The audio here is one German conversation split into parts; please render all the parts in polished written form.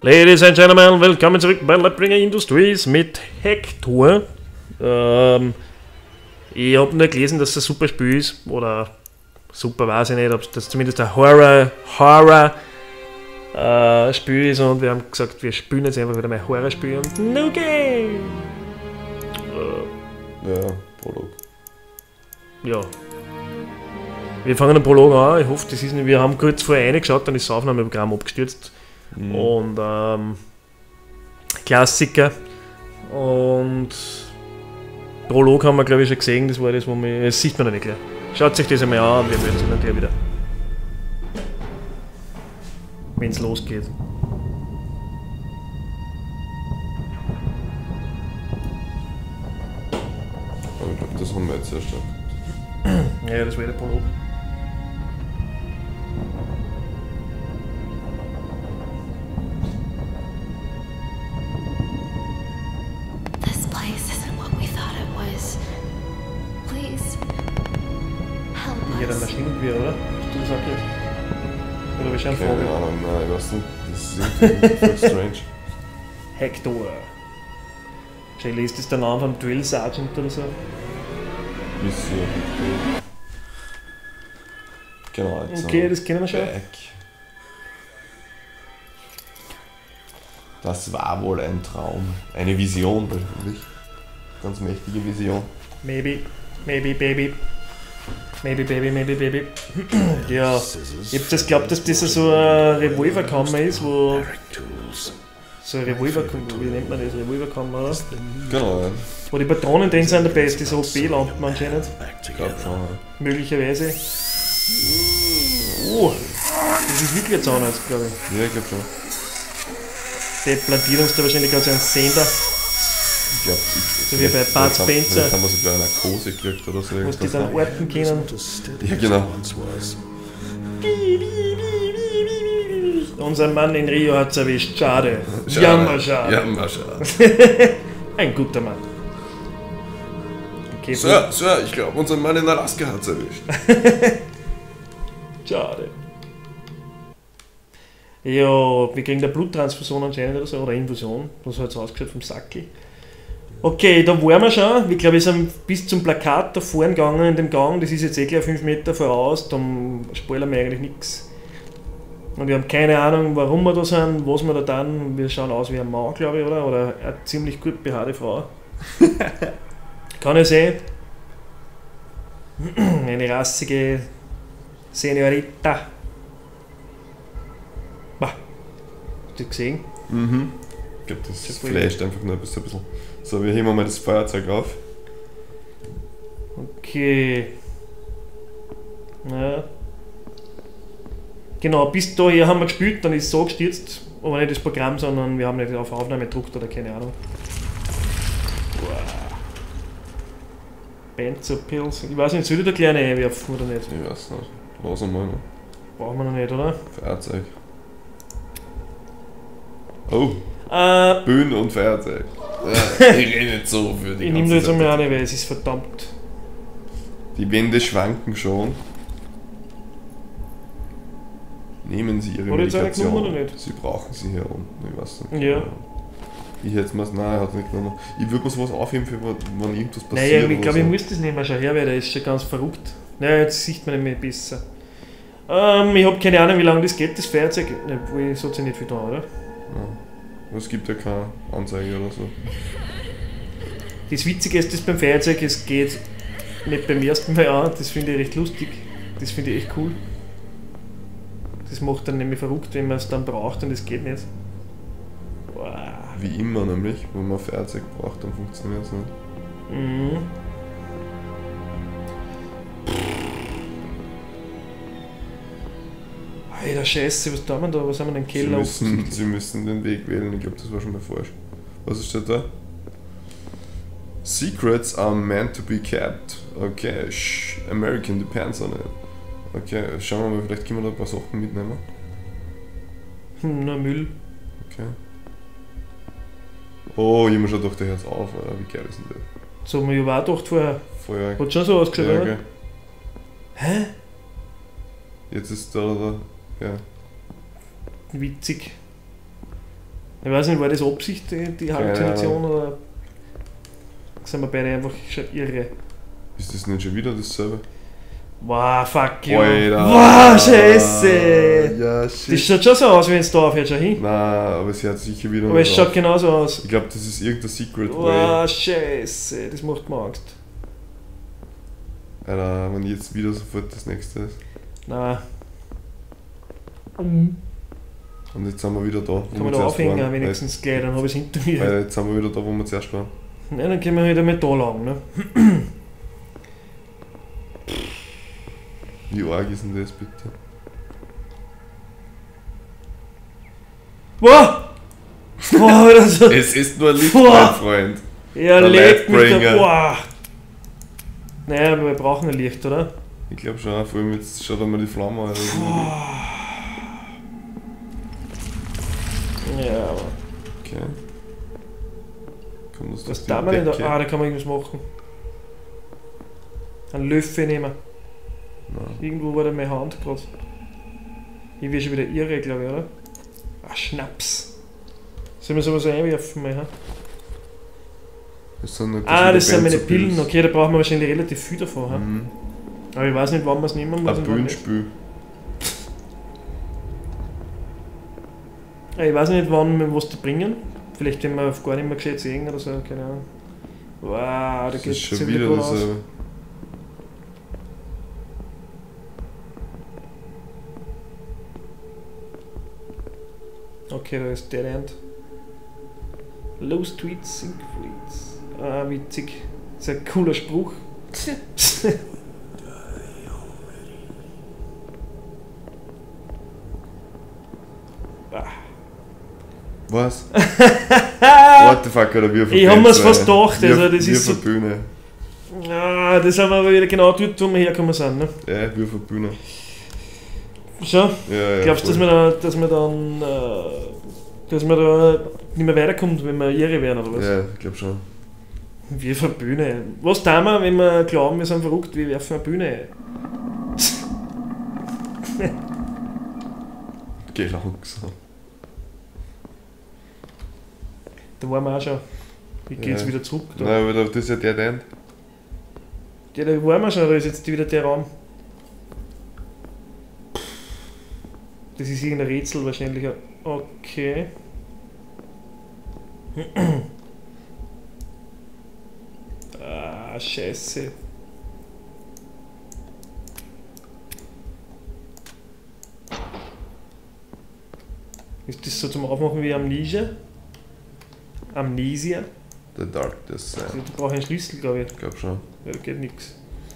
Ladies and Gentlemen, willkommen zurück bei Lightbringer Industries mit Hector. Ich habe nur gelesen, dass es ein super Spiel ist, oder super weiß ich nicht, ob das zumindest ein Horror-Spiel ist, und wir haben gesagt, wir spielen jetzt einfach wieder mal ein Horror-Spiel und no game! Ja, Prolog. Ja. Wir fangen den Prolog an, ich hoffe, das ist nicht, wir haben kurz vorher reingeschaut, dann ist das Aufnahmeprogramm abgestürzt. Und Klassiker. Und Prolog haben wir, glaube ich, schon gesehen, das war das, wo wir. Das sieht man noch nicht gleich. Schaut sich das einmal an und wir melden uns dann gleich wieder. Wenn es losgeht. Aber ich glaube, das haben wir jetzt sehr stark. Ja, das war der Prolog. This place isn't what we thought it was. Please, help Hier dann us. Maschinengewehr, oder? Hast du das auch gehört? Oder wir schauen Keine vor. Ahnung, nein, ich weiß nicht. Das ist irgendwie voll strange. Hector. Wahrscheinlich ist das der Name vom Drill Sergeant oder so. Mission. Genau, jetzt Okay, haben wir das kennen wir schon. Back. Das war wohl ein Traum. Eine Vision, wirklich. Ganz mächtige Vision. Maybe, maybe, baby. Maybe, baby, maybe, baby. Ja, ich hab das glaubt, dass das so eine Revolverkammer ist, wo. So eine Revolverkammer, wie nennt man das? Revolverkammer, oder? Genau, ja. Wo die Patronen drin sind, dabei ist, die so B-Lampen anscheinend. Ich glaube schon. Ja. Möglicherweise. Oh, das ist wirklich ein Zahnarzt, glaube ich. Ja, ich glaube schon. Der plantiert uns da wahrscheinlich gerade so einen Sender, Ich glaube, so wie bei Bud Spencer, Vielleicht haben wir sogar eine Narkose gekriegt oder so. wo die dann orten können. Ja, genau. Unser Mann in Rio hat's erwischt, schade. Jammerschade. Jammerschade. Ein guter Mann. Okay, Sir, ich glaube, unser Mann in Alaska hat's erwischt. schade. Ja, wir kriegen eine Bluttransfusion anscheinend oder so, oder Infusion. Das hat es ausgeschaut vom Sackel. Okay, da waren wir schon. Ich glaube, wir sind bis zum Plakat da vorne gegangen in dem Gang. Das ist jetzt eh gleich 5 Meter voraus, da spoilern wir eigentlich nichts. Und wir haben keine Ahnung, warum wir da sind, was wir da tun. Wir schauen aus wie ein Mann, glaube ich, oder? Oder eine ziemlich gut behaarte Frau. Kann ich sehen. Eine rassige Senorita. Bah. Hast du das gesehen? Mhm. Ich glaube, das Das flasht einfach nur ein bisschen. So, wir heben mal das Feuerzeug auf. Okay. Ja. Genau, bis daher haben wir gespielt, dann ist es so gestürzt, aber nicht das Programm, sondern wir haben nicht auf Aufnahme gedruckt oder keine Ahnung. Wow. Benzopills. Ich weiß nicht, soll ich da kleine einwerfen oder nicht? Ich weiß nicht. Lass mal noch. Brauchen wir noch nicht, oder? Feuerzeug. Oh, Äh, Bühnen und Feuerzeug. Ja, ich rede nicht so für die ich nehme ganze das jetzt einmal Zeit. an, weil es ist verdammt. Die Wände schwanken schon. Nehmen Sie Ihre Hat jetzt einer genommen Medikation. oder nicht? Sie brauchen sie hier unten, ich weiß nicht. Ja. Ich hätte es nein, er hat nicht genommen. Ich würde mir sowas aufheben, für wenn irgendwas passiert. Naja, ich oder glaube, so. ich muss das nicht mehr schon her, weil der ist schon ganz verrückt. Naja, jetzt sieht man nämlich besser. Ich habe keine Ahnung, wie lange das geht, das Feuerzeug. Obwohl, so hat sich nicht viel da, oder? Ja. Es gibt ja keine Anzeige oder so. Das Witzige ist, dass beim Feuerzeug, es geht nicht beim ersten Mal an, das finde ich recht lustig. Das finde ich echt cool. Das macht dann nämlich verrückt, wenn man es dann braucht und es geht nicht. Wow. Wie immer nämlich, wenn man Feuerzeug braucht, dann funktioniert es nicht. Mhm. Alter Scheiße, was tun wir da? Was haben wir denn im Keller? Sie müssen den Weg wählen, ich glaube, das war schon mal falsch. Was steht da? Secrets are meant to be kept. Okay, American depends on it. Okay, schauen wir mal, vielleicht können wir da ein paar Sachen mitnehmen. Nur Müll. Okay. Oh, ich habe mir schon gedacht, der hört auf, Alter. Wie geil ist denn das? So haben wir ja auch gedacht vorher. Vorher. Hat schon so ausgeschaut, Ja, oder? okay. Hä? Jetzt ist da, ja. Witzig. Ich weiß nicht, war das Absicht, die Halluzination, oder sind wir beide einfach schon irre? Ist das nicht schon wieder dasselbe? Wow, fuck you. Alter. Wow, scheiße. Ja, Das shit. schaut schon so aus, wenn es da aufhört, schon hin. Nein, aber sie hat sicher wieder Aber es noch schaut drauf. genauso aus. Ich glaube, das ist irgendein Secret Way. Wow, scheiße, das macht mir Angst. Alter, wenn jetzt wieder sofort das nächste ist. Nein. Und jetzt sind wir wieder da, wo Kann man da zuerst aufhängen, waren. wenigstens gleich, dann habe ich es hinter mir. Weil jetzt sind wir wieder da, wo wir zuerst waren. Nein, dann gehen wir wieder mit da lang, ne? Wie arg ist denn das bitte? Wow! Wow, das hat... Es ist nur Licht, Boah. mein Freund. Ja, Der lebt mit der... Lightbringer. Wow! Naja, wir brauchen ein Licht, oder? Ich glaube schon, vor allem jetzt schaut einmal die Flamme an. Ja, aber... Okay. Kommt das Was durch da die man nicht... Decke? Ah, da kann man irgendwas machen. Einen Löffel nehmen. Nein. Irgendwo war da meine Hand gerade. Ich werde schon wieder irre, glaube ich, oder? Ah, Schnaps. Sollen wir sowas einwerfen, mal, ha? Das sind nicht Ah, das sind meine Benzopils. Pillen. Okay, da brauchen wir wahrscheinlich relativ viel davon, ha? Mhm. Aber ich weiß nicht, wann wir es nehmen muss. Ein Bühnenspiel. Ich weiß nicht, wann wir was da bringen. Vielleicht, wenn wir gar nicht mehr gescheit sehen oder so, keine Ahnung. Wow, da Das geht ist schon ziemlich wieder gut aus. dasselbe. Okay, da ist Dead End. Low Tweets, Sync Fleets. Ah, witzig. Das ist ein cooler Spruch. Was? What the fuck, oder wir Ich hab mir's fast gedacht, also das ist so- so... Bühne. Ah, das haben wir aber wieder genau dort, wo wir hergekommen sind, ne? Ja, wir von Bühne. Schon? Ja, ja, Glaubst du, voll. dass wir da nicht mehr weiterkommt, wenn wir irre werden, oder was? Ja, ich glaube schon. Wir von Bühne. Was tun wir, wenn wir glauben, wir sind verrückt, wir werfen eine Bühne ein? Geh langsam. Da waren wir auch schon. Ich gehe Ja. jetzt wieder zurück. Da. Nein, aber das ist ja der End. Ja, da waren wir schon, da ist jetzt wieder der Raum. Das ist irgendein Rätsel wahrscheinlich. Okay. Ah, scheiße. Ist das so zum Aufmachen wie Amnesia? Amnesia? The Dark Descent. Also, da brauche ich einen Schlüssel, glaube ich. Ich glaube schon. Ja, da geht nichts.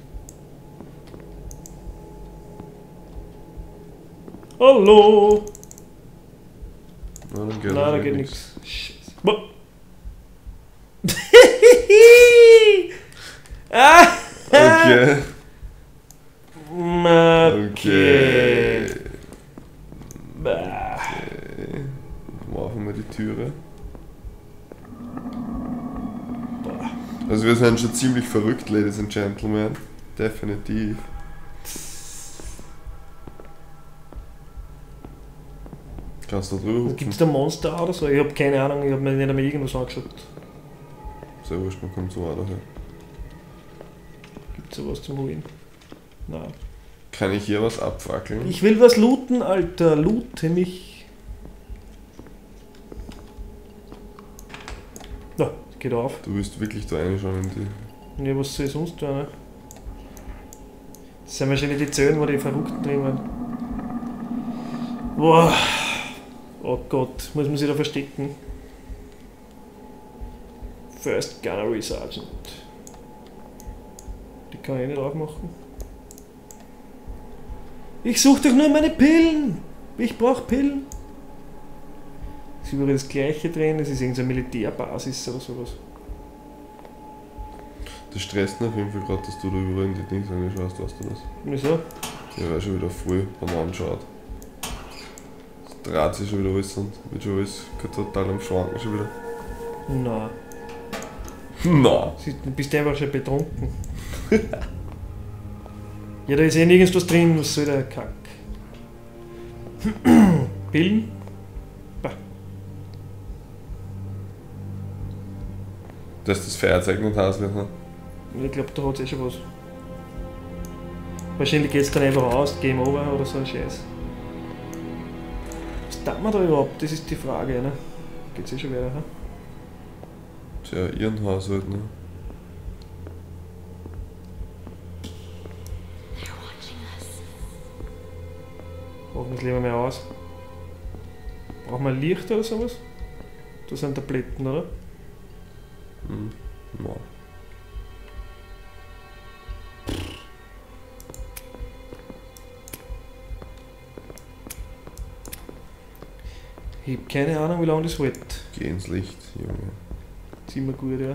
Hallo! Nein, dann geht Nein, da wahrscheinlich geht nichts. nichts. Scheiße. Boah. Ah! Okay. Okay. Okay. Bah. Okay. Machen wir die Türe. Boah. Also wir sind schon ziemlich verrückt, Ladies and Gentlemen. Definitiv. Kannst du da drüber Gibt es hupfen? da Monster oder so? Ich habe keine Ahnung, ich habe mir nicht einmal irgendwas angeschaut. Sehr wurscht, man kommt so auch daher. Gibt es sowas zum Holen? Nein. Kann ich hier was abfackeln? Ich will was looten, Alter. Loote mich. Na, geht auf. Du willst wirklich da reinschauen in die... Ja, was soll ich sonst tun, ne? Das sind wahrscheinlich die Zöhne, wo die Verrückten drin waren. Boah. Oh Gott, muss man sich da verstecken? First Gunnery Sergeant. Die kann ich nicht aufmachen. Ich suche doch nur meine Pillen! Ich brauche Pillen! Ist überall das Gleiche drin, es ist irgendeine Militärbasis oder sowas. Das stresst mich auf jeden Fall gerade, dass du da überall in die Dings angeschaust, weißt du das? Wieso? Der war schon wieder voll beim Anschauen. Das dreht sich schon wieder alles und wird schon alles total am Schwanken schon wieder. Nein. Na. Du bist einfach schon betrunken. Ja, da ist eh nirgends was drin, was soll der Kack? Pillen? Bah. Dass das Feuerzeug nicht heiß wird, ne? Ich glaube, da hat es eh schon was. Wahrscheinlich geht es dann einfach aus, Game Over oder so ein Scheiß. Was tut man da überhaupt? Das ist die Frage, ne? Geht's eh schon weiter, ne? Tja, ihren Haus halt, ne? They're watching us. Machen wir das lieber mal aus. Brauchen wir Licht oder sowas? Da sind Tabletten, oder? Hm. Ja. Ich habe keine Ahnung, wie lange das hält. Geh ins Licht, Junge. Ziemlich gut, ja.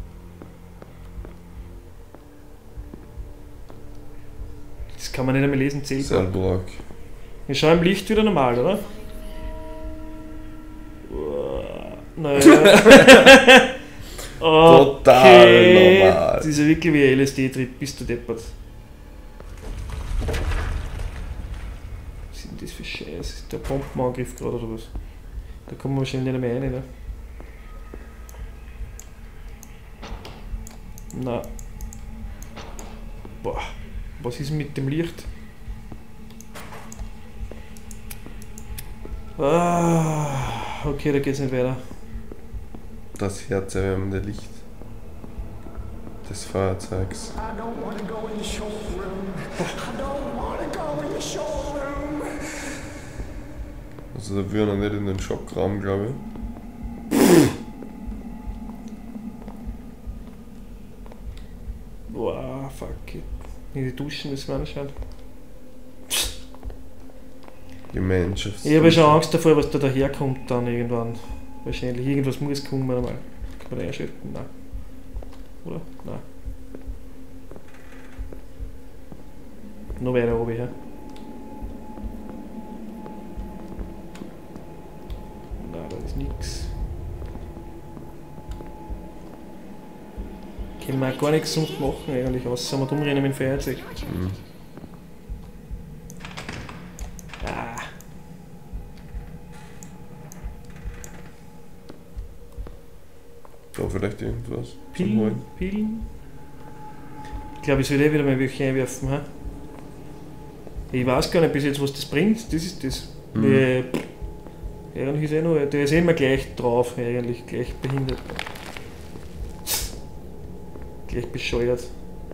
Das kann man nicht einmal lesen, zählt. Cellblock. Wir schauen im Licht wieder normal, oder? Naja. Total normal. Das ist ja wirklich wie ein LSD-Trip, bist du deppert. Was ist denn das für Scheiß? Ist der Bombenangriff gerade oder was? Da kommen wir wahrscheinlich nicht mehr rein, ne? Na. Boah. Was ist denn mit dem Licht? Ah, okay, da geht's nicht weiter. Das herzerwärmende Licht des Feuerzeugs. I don't want to go in the showroom. I don't want to go in the showroom. Also da würden wir nicht in den Schockraum, glaube ich. Boah, fuck it. In die Duschen müssen wir anschauen. Gemeinschafts. Ich habe schon Angst davor, was da daherkommt dann irgendwann. Wahrscheinlich irgendwas muss kommen einmal. Kann man da einschalten? Nein. Oder? Nein. Noch weiter oben, ja. Nein, da ist nix. Können wir auch gar nichts sonst machen eigentlich, außer wir rumrennen mit dem Feuerzeug. Mhm. Ah. Da vielleicht irgendwas. zum Pillen, Holen. Pillen. Ich glaube, ich sollte eh wieder mal welche einwerfen. He? Ich weiß gar nicht bis jetzt, was das bringt. Das ist das. Mhm. Eigentlich ist noch, der ist immer gleich drauf, eigentlich gleich behindert. Gleich bescheuert.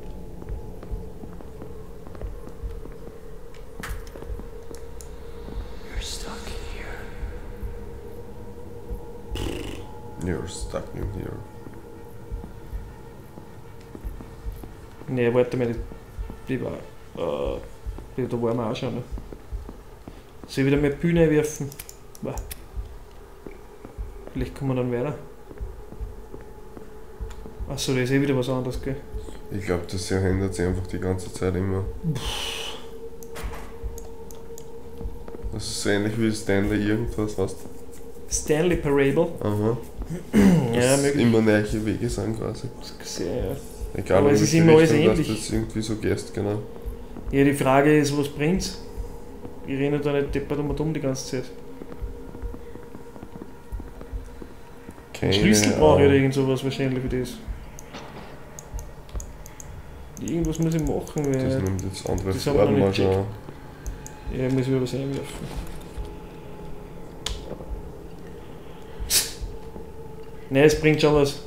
You're stuck here. You're stuck in here. Ne, warte mal, die war. Da waren wir auch schon. Ne? Soll ich wieder mehr Bühne werfen? Wow. Vielleicht kommen wir dann weiter. Achso, da ist eh wieder was anderes, gell? Ich glaube, das hier ändert sich einfach die ganze Zeit immer. Das ist so ähnlich wie Stanley irgendwas, weißt du? Stanley Parable. Aha. Ja, Das möglich. immer neue Wege sind quasi. Sehr, ja. Egal, Aber in es ist welche immer alles Richtung, dass ähnlich. das irgendwie so gehst, genau. Ja, die Frage ist, was bringt's? Ich renne da nicht deppert um die ganze Zeit. Keine Einen Schlüssel brauche ich oder Ahnung. irgend sowas wahrscheinlich für das. Irgendwas muss ich machen, Das weil. nimmt jetzt andere das haben wir Farben noch mal nicht schon. Ja, ich muss wieder was einwerfen. Nein, es bringt schon was.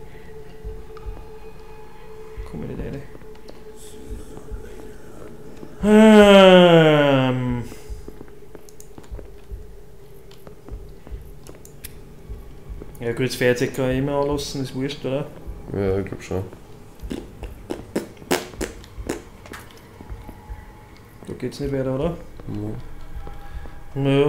Komm ich nicht rein. Ja gut, das Feuerzeug kann ich immer anlassen, ist wurscht, oder? Ja, ich glaube schon. Da geht's nicht weiter, oder? Ja. Naja.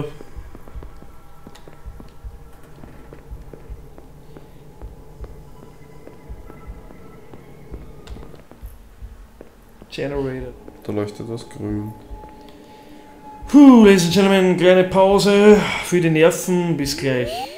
Generator. Da leuchtet was grün. Puh, Ladies and Gentlemen, kleine Pause für die Nerven. Bis gleich.